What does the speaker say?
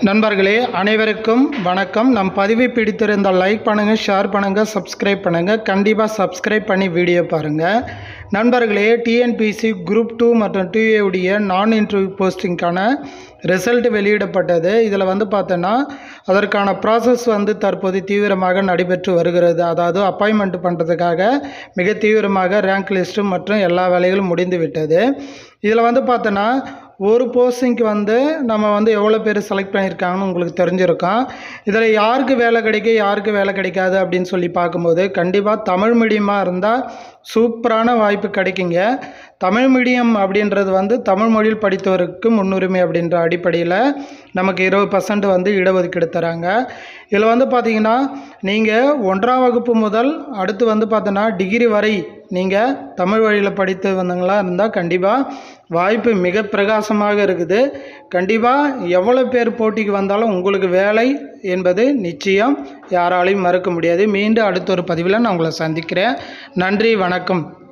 நண்பர்களே அனைவருக்கும் வணக்கம். நம் பதிவை பிடித்திருந்தால் லைக் பண்ணுங்கள், ஷேர் பண்ணுங்கள், சப்ஸ்கிரைப் பண்ணுங்கள். கண்டிப்பாக சப்ஸ்கிரைப் பண்ணி வீடியோ பாருங்கள். நண்பர்களே, டிஎன்பிசி குரூப் 2 மற்றும் 2A உடைய நான் இன்டர்வியூ போஸ்டிங்கான ரிசல்ட் வெளியிடப்பட்டது. இதில் பார்த்தோன்னா அதற்கான ப்ராசஸ் தற்போது தீவிரமாக நடைபெற்று வருகிறது. அதாவது அப்பாயின்மெண்ட் பண்ணுறதுக்காக மிக தீவிரமாக ரேங்க் லிஸ்ட்டு மற்றும் எல்லா வேலைகளும் முடிந்து விட்டது. இதில் பார்த்தோன்னா ஒரு போஸ்டிங்க்கு நம்ம எவ்வளோ பேர் செலக்ட் பண்ணியிருக்காங்கன்னு உங்களுக்கு தெரிஞ்சிருக்கும். இதில் யாருக்கு வேலை கிடைக்கும், யாருக்கு வேலை கிடைக்காது அப்படின்னு சொல்லி பார்க்கும்போது கண்டிப்பாக தமிழ் மீடியமாக இருந்தால் சூப்பரான வாய்ப்பு கிடைக்குங்க. தமிழ் மீடியம் அப்படின்றது தமிழ் மொழியில் படித்தவருக்கு முன்னுரிமை அப்படின்ற அடிப்படையில் நமக்கு 20% இடஒதுக்கீடு தராங்க. இதில் பார்த்தீங்கன்னா நீங்கள் 1ஆம் வகுப்பு முதல் அடுத்து பார்த்தோன்னா டிகிரி வரை நீங்கள் தமிழ் வழியில் படித்து வந்தவங்களா இருந்தால் கண்டிப்பாக வாய்ப்பு மிக பிரகாசமாக இருக்குது. கண்டிப்பாக எவ்வளோ பேர் போட்டிக்கு வந்தாலும் உங்களுக்கு வேலை என்பது நிச்சயம், யாராலையும் மறுக்க முடியாது. மீண்டும் அடுத்த ஒரு பதிவில் நான் உங்களை சந்திக்கிறேன். நன்றி, வணக்கம்.